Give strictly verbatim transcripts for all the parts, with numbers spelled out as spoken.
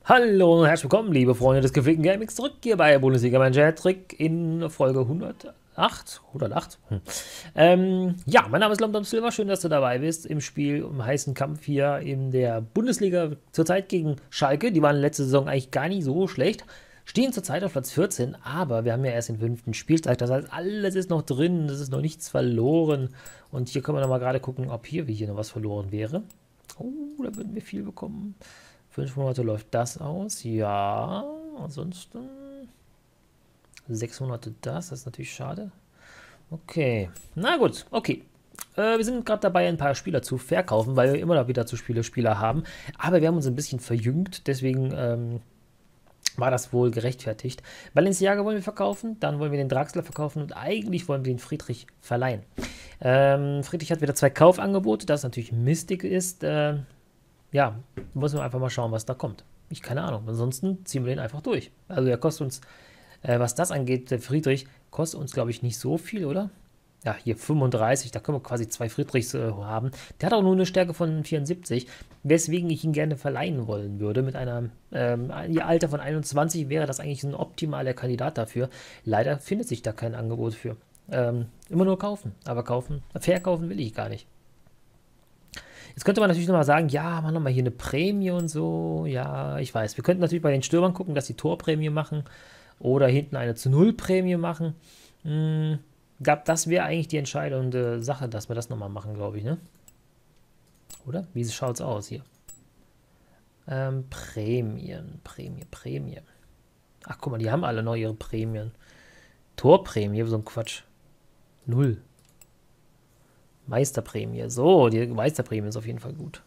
Hallo und herzlich willkommen, liebe Freunde des gepflegten Gamings, zurück hier bei Bundesliga-Manager Trick in Folge hundertacht. hundertacht? Hm. Ähm, ja, mein Name ist Lomdom Silver, schön, dass du dabei bist im Spiel, im heißen Kampf hier in der Bundesliga, zurzeit gegen Schalke. Die waren letzte Saison eigentlich gar nicht so schlecht, stehen zurzeit auf Platz vierzehn, aber wir haben ja erst den fünften Spieltag, das heißt, alles ist noch drin, es ist noch nichts verloren. Und hier können wir nochmal gerade gucken, ob hier wie hier noch was verloren wäre. Oh, da würden wir viel bekommen. Fünf Monate läuft das aus. Ja, ansonsten sechs Monate das. Das ist natürlich schade. Okay, na gut, okay. Äh, wir sind gerade dabei, ein paar Spieler zu verkaufen, weil wir immer noch wieder zu viele Spieler haben. Aber wir haben uns ein bisschen verjüngt, deswegen ähm, war das wohl gerechtfertigt. Balenciaga wollen wir verkaufen, dann wollen wir den Draxler verkaufen und eigentlich wollen wir den Friedrich verleihen. Ähm, Friedrich hat wieder zwei Kaufangebote, das natürlich mistig ist. Äh, Ja, müssen wir einfach mal schauen, was da kommt. Ich keine Ahnung. Ansonsten ziehen wir den einfach durch. Also der kostet uns, äh, was das angeht, der Friedrich, kostet uns, glaube ich, nicht so viel, oder? Ja, hier fünfunddreißig, da können wir quasi zwei Friedrichs äh, haben. Der hat auch nur eine Stärke von vierundsiebzig, weswegen ich ihn gerne verleihen wollen würde. Mit einem ähm, Alter von einundzwanzig wäre das eigentlich ein optimaler Kandidat dafür. Leider findet sich da kein Angebot für. Ähm, immer nur kaufen, aber kaufen, verkaufen will ich gar nicht. Jetzt könnte man natürlich nochmal sagen, ja, machen wir mal hier eine Prämie und so. Ja, ich weiß. Wir könnten natürlich bei den Stürmern gucken, dass sie Torprämie machen oder hinten eine zu Null Prämie machen. Hm, das wäre eigentlich die entscheidende Sache, dass wir das nochmal machen, glaube ich, ne? Oder? Wie schaut es aus hier? Ähm, Prämien, Prämie, Prämie. Ach, guck mal, die haben alle noch ihre Prämien. Torprämie, so ein Quatsch. Null. Meisterprämie. So, die Meisterprämie ist auf jeden Fall gut.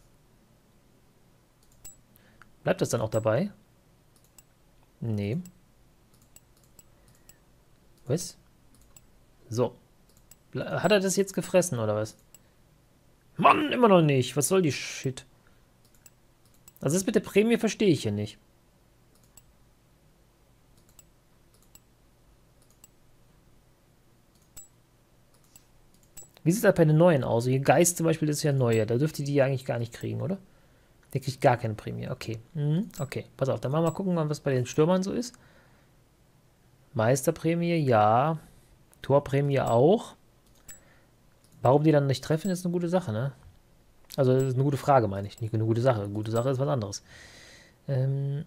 Bleibt das dann auch dabei? Nee. Was? So. Hat er das jetzt gefressen, oder was? Mann, immer noch nicht. Was soll die Shit? Also das mit der Prämie verstehe ich hier nicht. Wie sieht das bei den neuen aus? Hier Geist zum Beispiel, das ist ja neue. Da dürfte die ja eigentlich gar nicht kriegen, oder? Der kriegt gar keine Prämie. Okay. Mhm. Okay, pass auf. Dann mal gucken, was bei den Stürmern so ist. Meisterprämie, ja. Torprämie auch. Warum die dann nicht treffen, ist eine gute Sache, ne? Also, das ist eine gute Frage, meine ich. Nicht eine gute Sache. Eine gute Sache ist was anderes. Ähm.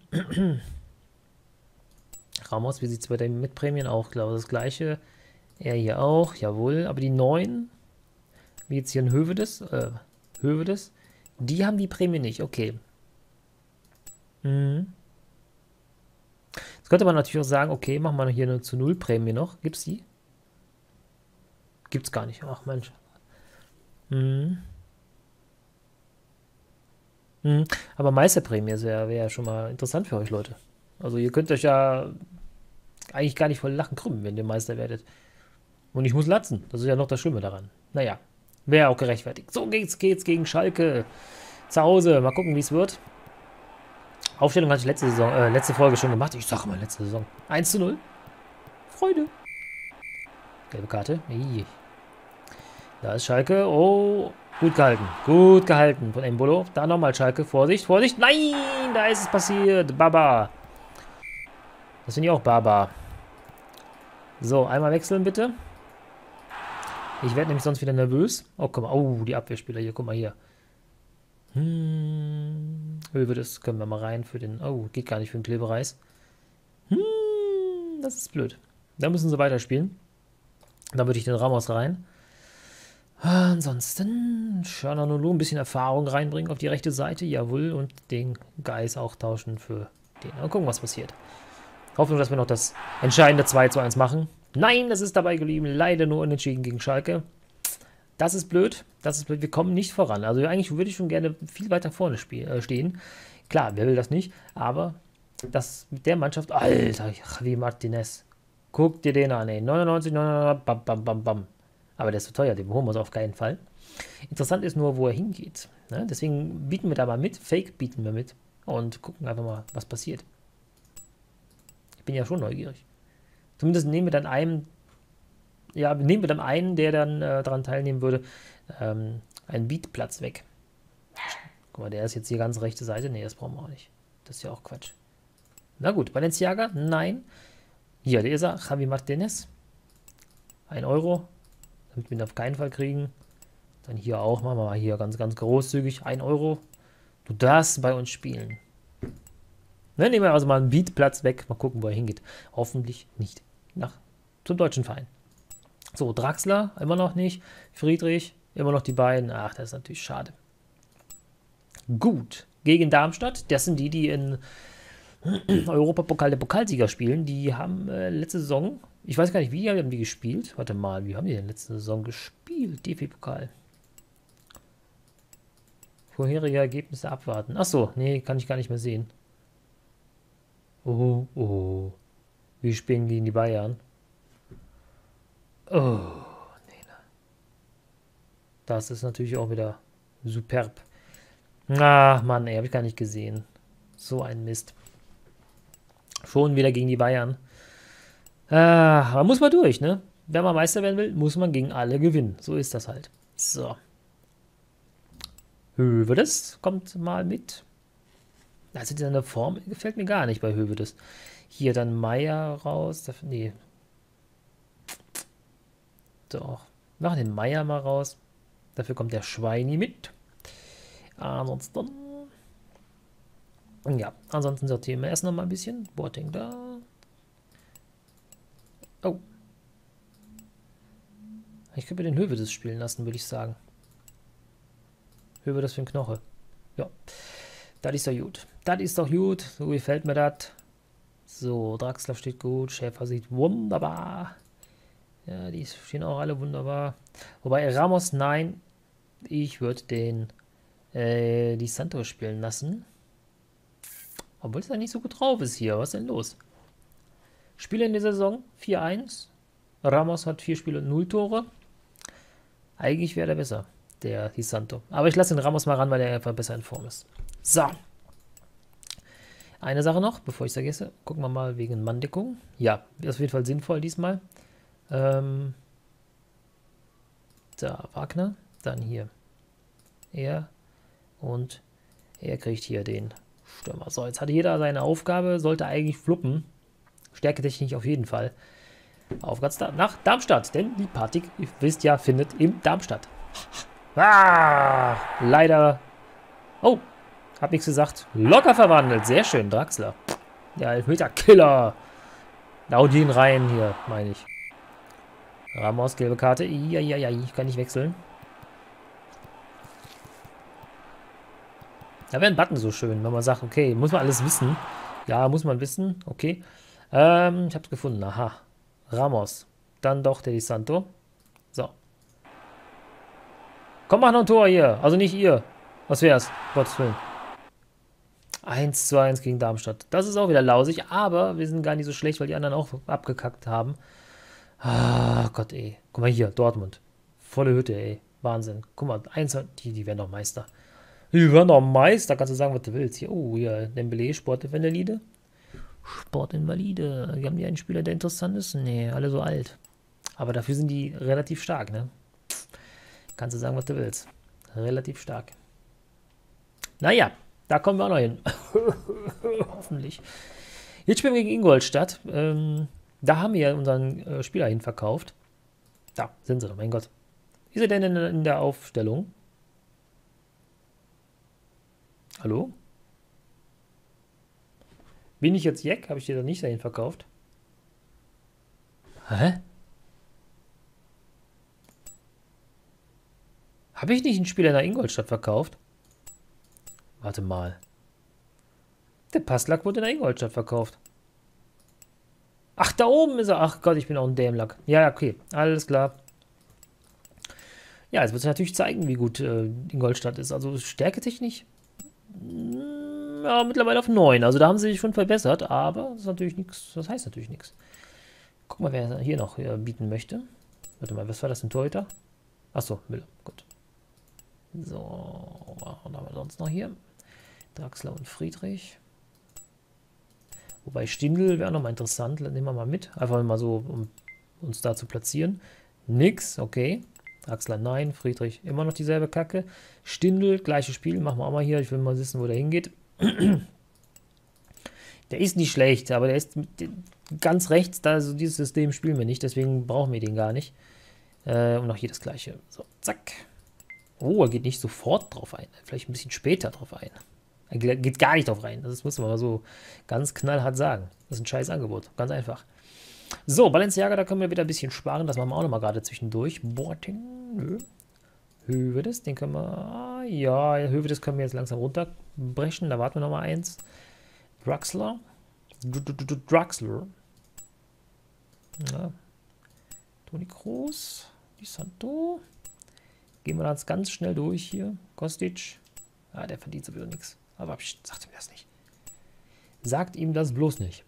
Ramos, wie sieht es bei den Mitprämien auch? Ich glaube, das gleiche. Er hier auch, jawohl. Aber die neuen, wie jetzt hier ein Hövedes, äh, Hövedes, die haben die Prämie nicht. Okay. Mhm. Jetzt könnte man natürlich auch sagen, okay, machen wir hier eine zu Null Prämie noch. Gibt's die? Gibt's gar nicht. Ach Mensch. Mhm. Mhm. Aber Meisterprämie wäre wär schon mal interessant für euch, Leute. Also ihr könnt euch ja eigentlich gar nicht voll Lachen krümmen, wenn ihr Meister werdet. Und ich muss latzen. Das ist ja noch das Schlimme daran. Naja, wäre auch gerechtfertigt. So geht's, geht's gegen Schalke. Zu Hause. Mal gucken, wie es wird. Aufstellung hatte ich letzte Saison, äh, letzte Folge schon gemacht. Ich sag mal, letzte Saison. eins zu null. Freude. Gelbe Karte. Ii. Da ist Schalke. Oh, gut gehalten. Gut gehalten von Embolo. Da nochmal Schalke. Vorsicht, Vorsicht. Nein, da ist es passiert. Baba. Das finde ich auch Baba. So, einmal wechseln bitte. Ich werde nämlich sonst wieder nervös. Oh, guck mal. Oh, die Abwehrspieler hier. Guck mal hier. Hm. Höhe, das können wir mal rein für den... Oh, geht gar nicht für den Klebereis. Hm, das ist blöd. Da müssen sie weiterspielen. Da würde ich den Ramos rein. Ansonsten Chananolo ein bisschen Erfahrung reinbringen auf die rechte Seite. Jawohl. Und den Geis auch tauschen für den. Mal gucken, was passiert. Hoffen, dass wir noch das entscheidende zwei zu eins machen. Nein, das ist dabei geblieben. Leider nur unentschieden gegen Schalke. Das ist blöd. Das ist blöd. Wir kommen nicht voran. Also eigentlich würde ich schon gerne viel weiter vorne äh, stehen. Klar, wer will das nicht? Aber das mit der Mannschaft... Alter, Javi Martinez. Guck dir den an, ey. neunundneunzig, neunundneunzig, bam, bam, bam, bam. Aber der ist zu teuer. Den holen wir auf keinen Fall. Interessant ist nur, wo er hingeht. Ne? Deswegen bieten wir da mal mit. Fake bieten wir mit. Und gucken einfach mal, was passiert. Ich bin ja schon neugierig. Zumindest nehmen wir dann einen, ja, nehmen wir dann einen, der dann äh, daran teilnehmen würde, ähm, einen Beatplatz weg. Guck mal, der ist jetzt hier ganz rechte Seite. Ne, das brauchen wir auch nicht. Das ist ja auch Quatsch. Na gut, Balenciaga, nein. Hier, der ist er, Javi Martinez. Ein Euro, damit wir ihn auf keinen Fall kriegen. Dann hier auch, machen wir mal hier ganz, ganz großzügig, ein Euro. Du darfst bei uns spielen. Ne, nehmen wir also mal einen Beatplatz weg, mal gucken, wo er hingeht. Hoffentlich nicht nach zum deutschen Verein. So, Draxler, immer noch nicht. Friedrich, immer noch die beiden. Ach, das ist natürlich schade. Gut, gegen Darmstadt, das sind die, die in Europapokal der Pokalsieger spielen. Die haben äh, letzte Saison, ich weiß gar nicht, wie haben die gespielt? Warte mal, wie haben die denn letzte Saison gespielt? D F B-Pokal. Vorherige Ergebnisse abwarten. Achso, nee, kann ich gar nicht mehr sehen. Oh, oh. Wir spielen gegen die Bayern. Oh, nee, ne. Das ist natürlich auch wieder superb. Ach, Mann, ey, hab ich gar nicht gesehen. So ein Mist. Schon wieder gegen die Bayern. Ah, da muss man durch, ne? Wenn man Meister werden will, muss man gegen alle gewinnen. So ist das halt. So. Hövedes kommt mal mit. Also diese Form gefällt mir gar nicht bei Hövedes. Hier dann Meier raus. Nee. Doch. Machen den Meier mal raus. Dafür kommt der Schweini mit. Ansonsten. Ja, ansonsten sortieren wir erst noch mal ein bisschen. Boateng da. Oh. Ich könnte den Hövedes spielen lassen, würde ich sagen. Hövedes für den Knoche. Ja. Das ist doch gut. Das ist doch gut. So gefällt mir das. So, Draxler steht gut. Schäfer sieht wunderbar. Ja, die stehen auch alle wunderbar. Wobei Ramos, nein. Ich würde den äh, die Santos spielen lassen. Obwohl es ja nicht so gut drauf ist hier. Was ist denn los? Spiele in der Saison vier eins. Ramos hat vier Spiele und null Tore. Eigentlich wäre der besser, der Di Santo. Aber ich lasse den Ramos mal ran, weil er einfach besser in Form ist. So. Eine Sache noch, bevor ich es vergesse. Gucken wir mal wegen Manndeckung. Ja, ist auf jeden Fall sinnvoll diesmal. Ähm, da, Wagner. Dann hier. Er. Und er kriegt hier den Stürmer. So, jetzt hat jeder seine Aufgabe. Sollte eigentlich fluppen. Stärketechnik auf jeden Fall. Auf ganz da nach Darmstadt. Denn die Party, ihr wisst ja, findet in Darmstadt. Ah, leider. Oh, hab nichts gesagt. Locker verwandelt. Sehr schön, Draxler. Der Elfmeter-Killer. Hau den rein hier, meine ich. Ramos, gelbe Karte. Ja, ja, ja, ich kann nicht wechseln. Da wäre ein Button so schön, wenn man sagt, okay, muss man alles wissen. Ja, muss man wissen. Okay. Ähm, ich hab's gefunden. Aha. Ramos. Dann doch der Di Santo. So. Komm, mach noch ein Tor hier. Also nicht ihr. Was wär's? Gottes Willen. eins zu eins gegen Darmstadt. Das ist auch wieder lausig, aber wir sind gar nicht so schlecht, weil die anderen auch abgekackt haben. Ah, Gott, ey. Guck mal hier, Dortmund. Volle Hütte, ey. Wahnsinn. Guck mal, eins, die, die werden doch Meister. Die werden doch Meister, kannst du sagen, was du willst. Hier, oh, hier, Dembélé, Sportinvalide. Sportinvalide. Die haben die einen Spieler, der interessant ist? Nee, alle so alt. Aber dafür sind die relativ stark, ne? Kannst du sagen, was du willst. Relativ stark. Naja, da kommen wir auch noch hin. Hoffentlich. Jetzt spielen wir gegen Ingolstadt. Ähm, da haben wir ja unseren äh, Spieler hin verkauft. Da sind sie doch, mein Gott. Wie ist er denn in, in der Aufstellung? Hallo? Bin ich jetzt Jack? Habe ich dir da nicht dahin verkauft? Hä? Habe ich nicht einen Spieler nach Ingolstadt verkauft? Warte mal. Der Passlack wurde nach Ingolstadt verkauft. Ach, da oben ist er. Ach Gott, ich bin auch ein Dämlack. Ja, okay. Alles klar. Ja, jetzt wird es natürlich zeigen, wie gut äh, Ingolstadt ist. Also stärketechnisch. Ja, mittlerweile auf neun. Also da haben sie sich schon verbessert, aber das ist natürlich nichts. Das heißt natürlich nichts. Guck mal, wer hier noch hier bieten möchte. Warte mal, was war das, ein Torhüter? Achso, Müller. Gut. So, was haben wir sonst noch hier? Draxler und Friedrich. Wobei Stindl wäre noch mal interessant. Nehmen wir mal mit. Einfach mal so, um uns da zu platzieren. Nix, okay. Draxler nein, Friedrich immer noch dieselbe Kacke. Stindl, gleiches Spiel, machen wir auch mal hier. Ich will mal wissen, wo der hingeht. Der ist nicht schlecht, aber der ist ganz rechts, da also dieses System spielen wir nicht, deswegen brauchen wir den gar nicht. Äh, und noch hier das gleiche. So, zack. Oh, er geht nicht sofort drauf ein. Vielleicht ein bisschen später drauf ein. Er geht gar nicht drauf rein. Das muss man mal so ganz knallhart sagen. Das ist ein scheiß Angebot. Ganz einfach. So, Balenciaga, da können wir wieder ein bisschen sparen. Das machen wir auch nochmal gerade zwischendurch. Boating. Nö. Hövedes, den können wir. Ja, Hövedes können wir jetzt langsam runterbrechen. Da warten wir nochmal eins. Draxler. Draxler. Ja. Toni Kroos. Di Santo. Gehen wir das ganz schnell durch hier. Kostic. Ah, der verdient sowieso nichts. Aber sagt ihm das nicht. Sagt ihm das bloß nicht.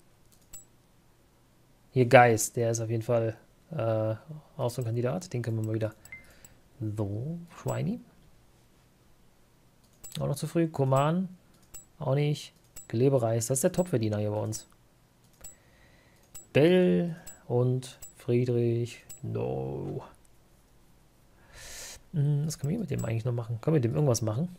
Hier Geist, der ist auf jeden Fall äh, auch so ein Kandidat. Den können wir mal wieder. So, Schweini. Auch noch zu früh. Koman. Auch nicht. Gelebereis. Das ist der Topverdiener hier bei uns. Bell und Friedrich. No. Hm, was können wir mit dem eigentlich noch machen? Können wir mit dem irgendwas machen?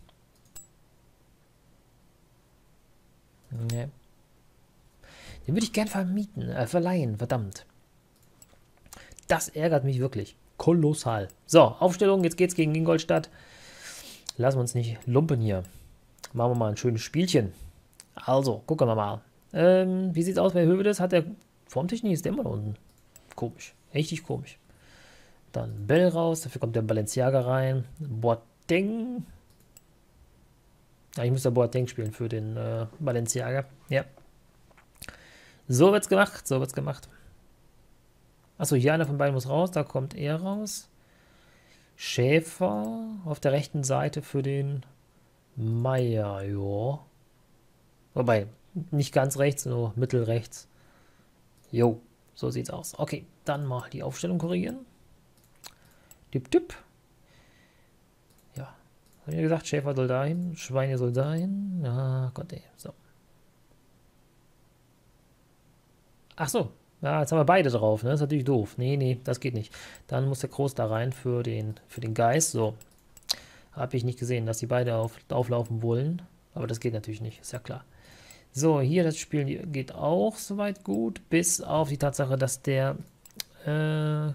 Nee. Den würde ich gern vermieten, äh, verleihen, verdammt. Das ärgert mich wirklich. Kolossal. So, Aufstellung, jetzt geht's gegen Ingolstadt. Lassen wir uns nicht lumpen hier. Machen wir mal ein schönes Spielchen. Also, gucken wir mal. Ähm, wie sieht's aus bei Hövedes? Hat der Formtechnik, ist der immer da unten. Komisch. Richtig komisch. Dann Bell raus, dafür kommt der Balenciaga rein. Boateng. Ja, ich muss da Boateng spielen für den äh, Balenciaga. Ja. So wird's gemacht, so wird's gemacht. Achso, hier einer von beiden muss raus, da kommt er raus. Schäfer auf der rechten Seite für den Meier, jo. Wobei, nicht ganz rechts, nur mittelrechts. Jo, so sieht's aus. Okay, dann mal die Aufstellung korrigieren. Tipp, tipp. Ja, habe ich gesagt, Schäfer soll dahin, Schweine soll dahin. Ah, Gott ey, so. Ach so, ja, jetzt haben wir beide drauf, ne? Das ist natürlich doof. Nee, nee, das geht nicht. Dann muss der Groß da rein für den, für den Geist. So, habe ich nicht gesehen, dass die beide auf, auflaufen wollen. Aber das geht natürlich nicht, ist ja klar. So, hier das Spiel geht auch soweit gut, bis auf die Tatsache, dass der äh,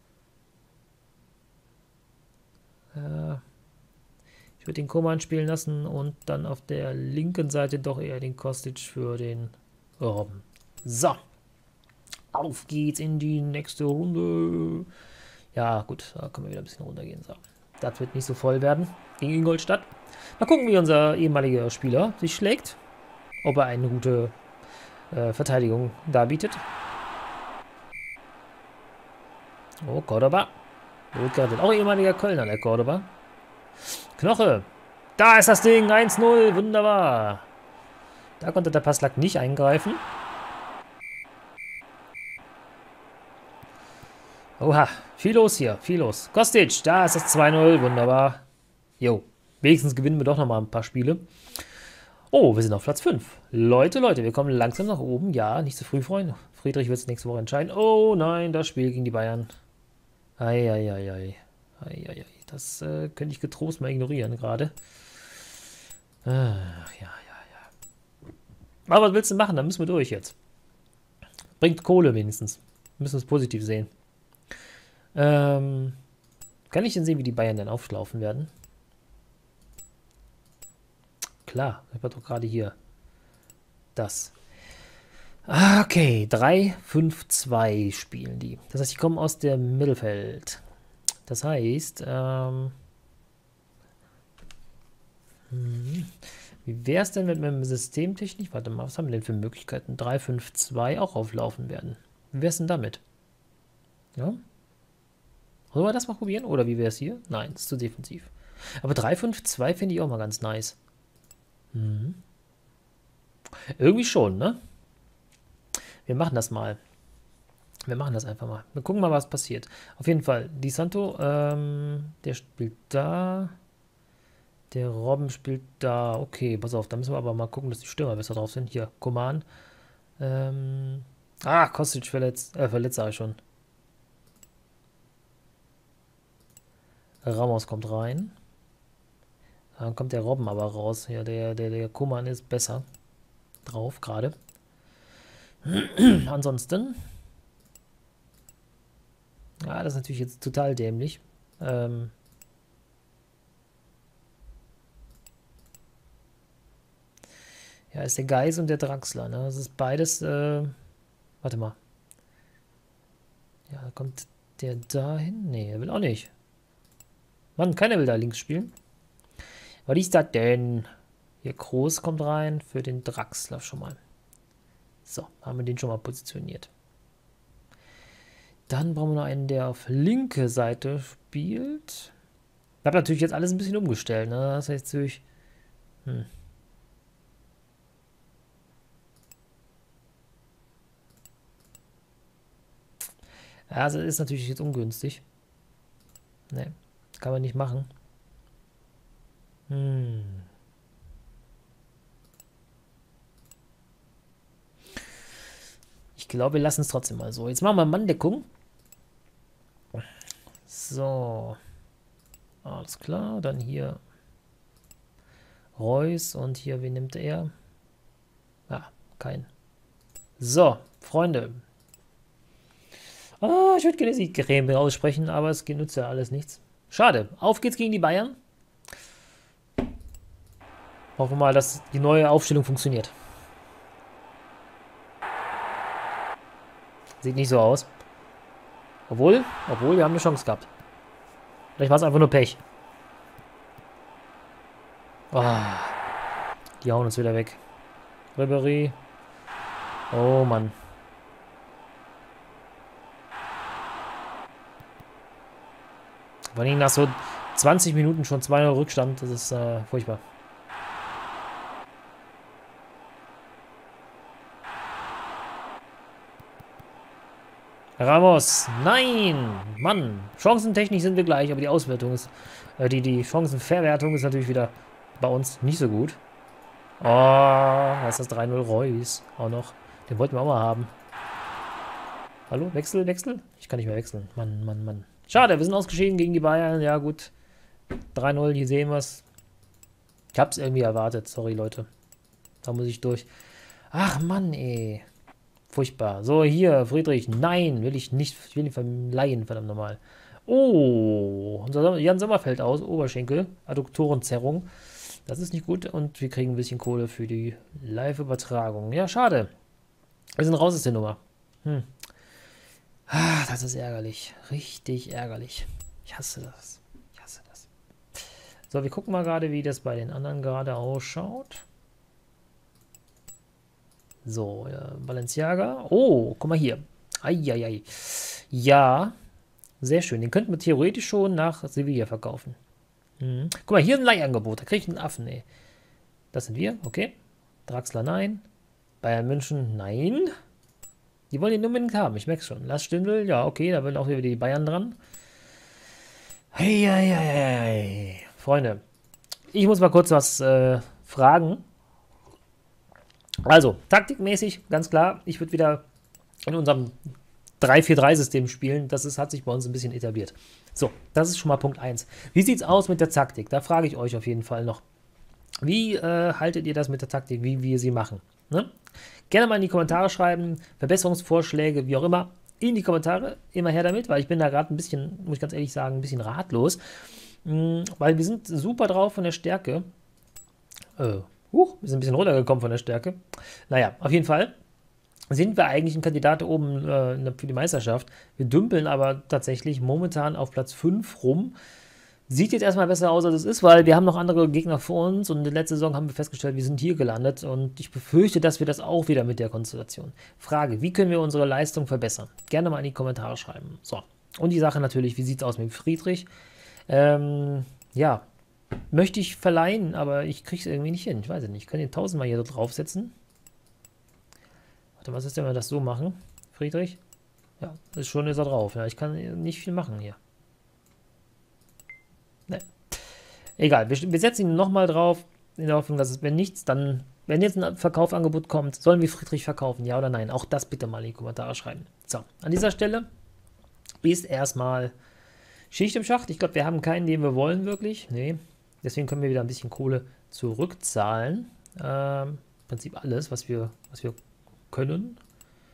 äh, ich würde den Koman spielen lassen und dann auf der linken Seite doch eher den Kostic für den Robben. So. Auf geht's in die nächste Runde. Ja, gut, da können wir wieder ein bisschen runtergehen. So. Das wird nicht so voll werden gegen Ingolstadt. Mal gucken, wie unser ehemaliger Spieler sich schlägt. Ob er eine gute äh, Verteidigung darbietet. Oh, Cordoba. Rückgrattet. Auch ehemaliger Kölner, der Cordoba. Knoche. Da ist das Ding. eins null. Wunderbar. Da konnte der Passlack nicht eingreifen. Oha, viel los hier, viel los. Kostic, da ist das zwei null, wunderbar. Jo, wenigstens gewinnen wir doch nochmal ein paar Spiele. Oh, wir sind auf Platz fünf. Leute, Leute, wir kommen langsam nach oben. Ja, nicht zu früh freuen. Friedrich wird es nächste Woche entscheiden. Oh nein, das Spiel gegen die Bayern. Eieiei. Eieiei. Das äh, könnte ich getrost mal ignorieren gerade. Ach, ja, ja, ja. Aber was willst du machen? Da müssen wir durch jetzt. Bringt Kohle wenigstens. Wir müssen es positiv sehen. Ähm, kann ich denn sehen, wie die Bayern dann auflaufen werden? Klar, ich war doch gerade hier. Das. Okay, drei fünf zwei spielen die. Das heißt, die kommen aus dem Mittelfeld. Das heißt, ähm, hm, wie wäre es denn mit meinem Systemtechnik? Warte mal, was haben wir denn für Möglichkeiten? drei fünf zwei auch auflaufen werden. Wie wäre es denn damit? Ja? Wollen wir das mal probieren? Oder wie wäre es hier? Nein, ist zu defensiv. Aber drei fünf zwei finde ich auch mal ganz nice. Mhm. Irgendwie schon, ne? Wir machen das mal. Wir machen das einfach mal. Wir gucken mal, was passiert. Auf jeden Fall, Di Santo, ähm, der spielt da. Der Robben spielt da. Okay, pass auf, da müssen wir aber mal gucken, dass die Stürmer besser drauf sind. Hier, Koman. Ähm, ah, Kostic verletzt. Äh, verletzt sage ich schon. Ramos kommt rein. Dann kommt der Robben aber raus. Ja, der, der, der Koman ist besser drauf gerade. Ansonsten. Ja, das ist natürlich jetzt total dämlich. Ähm. Ja, ist der Geis und der Draxler, ne? Das ist beides, äh. Warte mal. Ja, kommt der da hin? Nee, er will auch nicht. Mann, keiner will da links spielen. Was ist das denn? Hier Groß kommt rein für den Draxler schon mal. So, haben wir den schon mal positioniert. Dann brauchen wir noch einen, der auf linke Seite spielt. Ich habe natürlich jetzt alles ein bisschen umgestellt, ne? Das heißt natürlich. Hm. Ja, also ist natürlich jetzt ungünstig. Ne, kann man nicht machen. Hm. Ich glaube, wir lassen es trotzdem mal so. Jetzt machen wir Manndeckung. So. Alles klar. Dann hier Reus und hier, wen nimmt er? Ah, kein. So, Freunde. Ah, ich würde gerne Siegcreme aussprechen, aber es genützt ja alles nichts. Schade. Auf geht's gegen die Bayern. Hoffen wir mal, dass die neue Aufstellung funktioniert. Sieht nicht so aus. Obwohl, obwohl, wir haben eine Chance gehabt. Vielleicht war es einfach nur Pech. Oh, die hauen uns wieder weg. Ribery. Oh Mann. Vor allem nach so zwanzig Minuten schon zwei null Rückstand. Das ist äh, furchtbar. Ramos, nein, Mann, chancentechnisch sind wir gleich, aber die Auswertung ist, äh, die, die Chancenverwertung ist natürlich wieder bei uns nicht so gut. Oh, da ist das drei null Reus auch noch, den wollten wir auch mal haben. Hallo, Wechsel, Wechsel? Ich kann nicht mehr wechseln, Mann, Mann, Mann. Schade, wir sind ausgeschieden gegen die Bayern, ja gut, drei null, hier sehen wir es. Ich hab's irgendwie erwartet, sorry Leute, da muss ich durch. Ach Mann, ey. Furchtbar. So, hier, Friedrich. Nein, will ich nicht. Ich will ihn verleihen, verdammt nochmal. Oh, unser Jan Sommerfeld aus. Oberschenkel. Adduktorenzerrung. Das ist nicht gut. Und wir kriegen ein bisschen Kohle für die Live-Übertragung. Ja, schade. Wir sind raus aus der Nummer. Hm. Ah, das ist ärgerlich. Richtig ärgerlich. Ich hasse das. Ich hasse das. So, wir gucken mal gerade, wie das bei den anderen gerade ausschaut. So, ja, Balenciaga. Oh, guck mal hier. Eieiei. Ja, sehr schön. Den könnten wir theoretisch schon nach Sevilla verkaufen. Mhm. Guck mal, hier ein Leihangebot. Da kriege ich einen Affen, ey. Das sind wir, okay. Draxler, nein. Bayern München, nein. Die wollen den unbedingt haben, ich merke schon. Lars Stindl, ja, okay, da will auch wieder die Bayern dran. Eieiei. Freunde, ich muss mal kurz was äh, fragen. Also, taktikmäßig, ganz klar, ich würde wieder in unserem drei vier drei System spielen. Das ist, hat sich bei uns ein bisschen etabliert. So, das ist schon mal Punkt eins. Wie sieht es aus mit der Taktik? Da frage ich euch auf jeden Fall noch. Wie äh, haltet ihr das mit der Taktik, wie wir sie machen? Ne? Gerne mal in die Kommentare schreiben, Verbesserungsvorschläge, wie auch immer, in die Kommentare, immer her damit, weil ich bin da gerade ein bisschen, muss ich ganz ehrlich sagen, ein bisschen ratlos. Mh, weil wir sind super drauf von der Stärke. Äh, Huch, wir sind ein bisschen runtergekommen von der Stärke. Naja, auf jeden Fall sind wir eigentlich ein Kandidat oben äh, für die Meisterschaft. Wir dümpeln aber tatsächlich momentan auf Platz fünf rum. Sieht jetzt erstmal besser aus, als es ist, weil wir haben noch andere Gegner vor uns und in der letzten Saison haben wir festgestellt, wir sind hier gelandet und ich befürchte, dass wir das auch wieder mit der Konstellation. Frage, wie können wir unsere Leistung verbessern? Gerne mal in die Kommentare schreiben. So, und die Sache natürlich, wie sieht es aus mit Friedrich? Ähm, ja, möchte ich verleihen, aber ich kriege es irgendwie nicht hin. Ich weiß es nicht. Ich kann den tausendmal hier so draufsetzen. Warte, was ist denn, wenn wir das so machen? Friedrich? Ja, ist schon ist er drauf. Ja, ich kann nicht viel machen hier. Ne. Egal, wir, wir setzen ihn nochmal drauf, in der Hoffnung, dass es, wenn nichts, dann, wenn jetzt ein Verkaufangebot kommt, sollen wir Friedrich verkaufen, ja oder nein? Auch das bitte mal in die Kommentare schreiben. So, an dieser Stelle ist erstmal Schicht im Schacht. Ich glaube, wir haben keinen, den wir wollen wirklich. Nee. Deswegen können wir wieder ein bisschen Kohle zurückzahlen. Ähm, Im Prinzip alles, was wir, was wir können.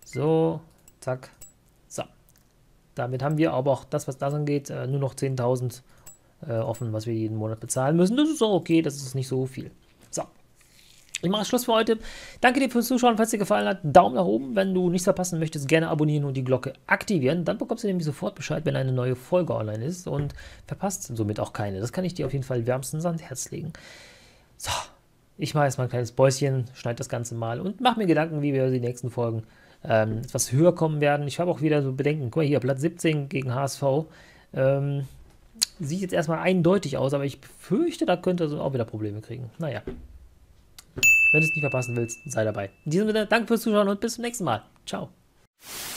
So, zack. So. Damit haben wir aber auch das, was das angeht, nur noch zehntausend äh, offen, was wir jeden Monat bezahlen müssen. Das ist auch okay, das ist nicht so viel. So. Ich mache Schluss für heute. Danke dir fürs Zuschauen. Falls dir gefallen hat, Daumen nach oben. Wenn du nichts verpassen möchtest, gerne abonnieren und die Glocke aktivieren. Dann bekommst du nämlich sofort Bescheid, wenn eine neue Folge online ist und verpasst somit auch keine. Das kann ich dir auf jeden Fall wärmstens ans Herz legen. So, ich mache jetzt mal ein kleines Päuschen, schneide das Ganze mal und mache mir Gedanken, wie wir die nächsten Folgen ähm, etwas höher kommen werden. Ich habe auch wieder so Bedenken. Guck mal hier, Platz siebzehn gegen H S V. Ähm, sieht jetzt erstmal eindeutig aus, aber ich fürchte, da könnte er auch wieder Probleme kriegen. Naja. Wenn du es nicht verpassen willst, sei dabei. In diesem Sinne, danke fürs Zuschauen und bis zum nächsten Mal. Ciao.